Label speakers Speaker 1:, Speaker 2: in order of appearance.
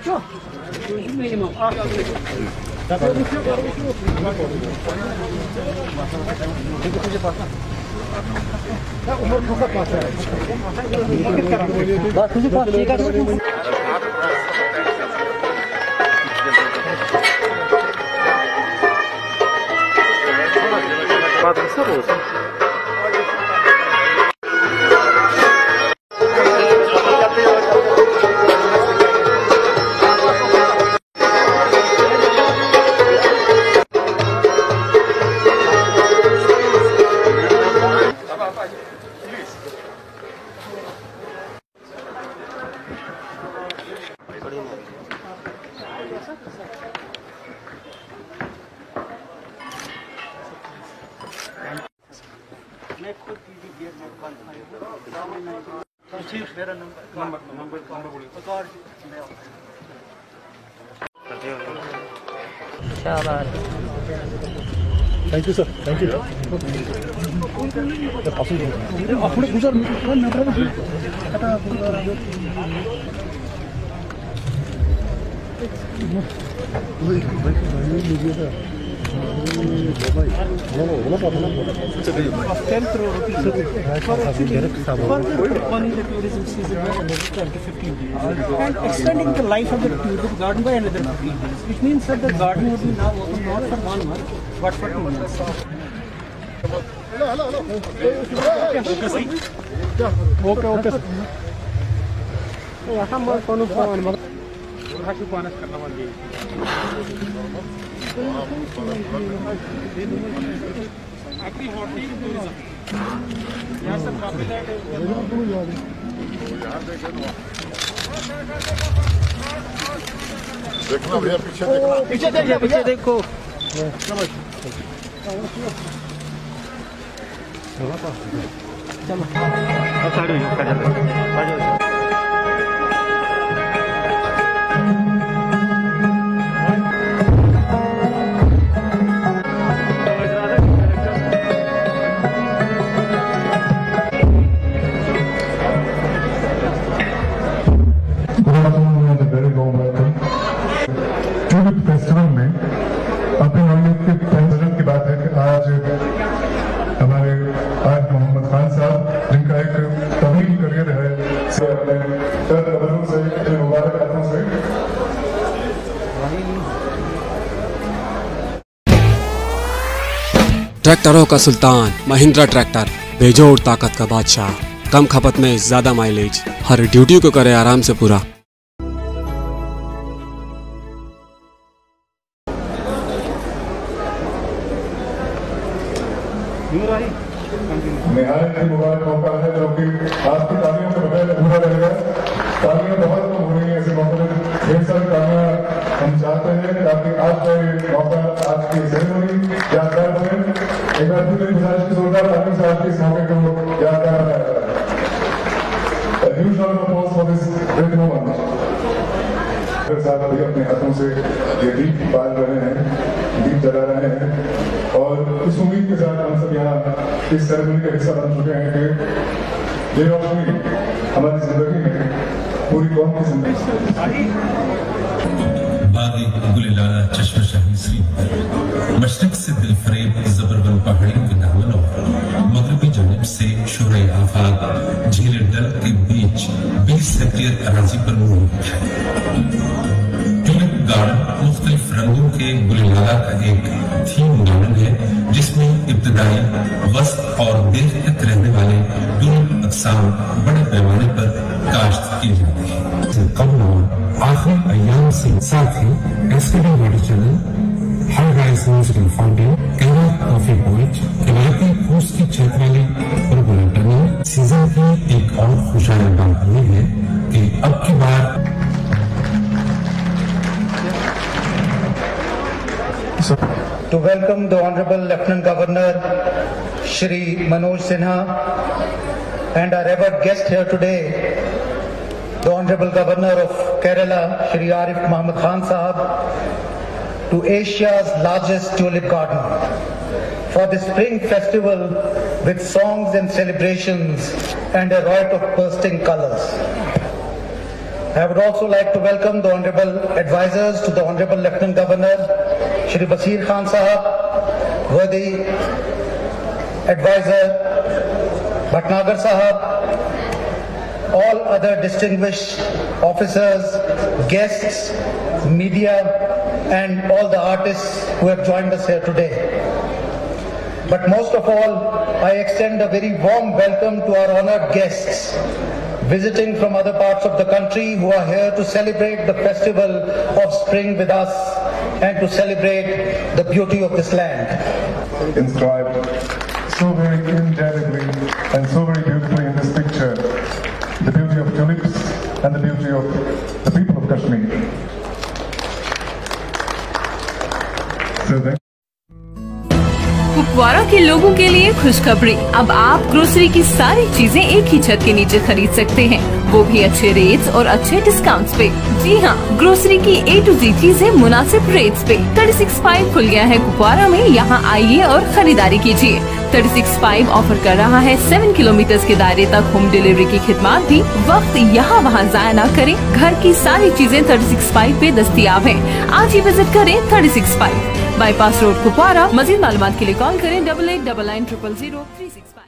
Speaker 1: Thank you, sir. Thank you.
Speaker 2: Of 10 crore rupees for postponing the tourism season by another 10 to 15 days and extending the life of the tulip garden by another 15 days, which means that the garden would be now open not for 1 month but for 2 months.
Speaker 1: देखना भैया पीछे देखना
Speaker 2: पीछे देखो
Speaker 3: festival में अपने knowledge के फैसले की बात है कि आज हमारे मोहम्मद खान साहब जिनका एक तवील करियर है से मुबारक हाथों से
Speaker 4: ट्रैक्टरों का सुल्तान महिंद्रा ट्रैक्टर, बेजोड़ ताकत का बादशाह, कम खपत में ज्यादा माइलेज, हर ड्यूटी को करे आराम से पूरा।
Speaker 3: निहायत ही मुबारक मौका है जो कि आपकी तालियों के बगैर अधूरा रहेगा। तालियां बहुत कम हो रही है ऐसे मौके पर, ढेर सारी तालियां हम चाहते हैं ताकि आज का ये मौका, आज की सेरेमनी यादगार बने। एक बार फिर गुजारिश की जोरदार तालियों से आज के इस मौके को यादगार बनाया जाए। Huge round of applause for this great moment. साथ अभी अपने हाथों से ये दीप बाल रहे हैं, दीप जला रहे हैं और इस उम्मीद के साथ हम सब यहाँ इस सेरेमनी का हिस्सा बन चुके हैं कि ये रोशनी हमारी जिंदगी में पूरी कौम की जिंदगी चश्मशाही श्रीनगर मशरक से दिलफरेब जबरवन पहाड़ियों के दामन और मगरबी जनिब से शोरे आफाक झील डल के बीच 20 हेक्टेयर अराजी पर मौजूद है। ट्यूलिप गार्डन मुख्तलिफ रंगों के गुलनारा का एक थीम गार्डन है जिसमें इब्तदाई, वस्त और देर तक रहने वाले ट्यूलिप अक़साम बड़े पैमाने पर काश्त की जाती है। आखिरी अय्याम से साथ ही एसकेडी बॉडी चैनल, हर rice musical fountain, Kerala coffee point, इलाके फूस की छत वाली बुलबुल टनल सीजन की एक और खुशहाल बात यह है कि अब की बार
Speaker 5: to welcome the Honorable Lieutenant Governor Shri Manoj Sinha and our revered guest here today, the Honorable Governor of Kerala Shri Arif Muhammad Khan Sahab, to Asia's largest tulip garden for the spring festival with songs and celebrations and a riot of bursting colors. I would also like to welcome the Honorable Advisors to the Honorable Lieutenant Governor, Shri Basir Khan Sahab, Worthy Advisor, Bhatnagar Sahab, all other distinguished officers, guests, media, and all the artists who have joined us here today. But most of all, I extend a very warm welcome to our honored guests visiting from other parts of the country who are here to celebrate the festival of spring with us and to celebrate the beauty of this land.
Speaker 6: Inscribed so very indelibly and so very beautifully in this picture, the beauty of tulips and the beauty of the people of Kashmir. So
Speaker 7: Kupwara के लोगों के लिए खुशखबरी, अब आप grocery की सारी चीजें एक ही छत के नीचे खरीद सकते हैं, वो भी अच्छे रेट्स और अच्छे डिस्काउंट्स पे। जी हाँ, ग्रोसरी की A to Z चीजें मुनासिब रेट्स पे। 36/5 खुल गया है कुपवारा में, यहाँ आइए और खरीदारी कीजिए। 36/5 ऑफर कर रहा है 7 किलोमीटर के दायरे तक होम डिलीवरी की खिदमत भी। वक्त यहाँ वहाँ जाया न करें, घर की सारी चीजें 36/5 पे दस्तियाब हैं। आज ही विजिट करें 36/5 बाईपास रोड कुपवारा। मजीद मालूमात के लिए कॉल करें 8899000365।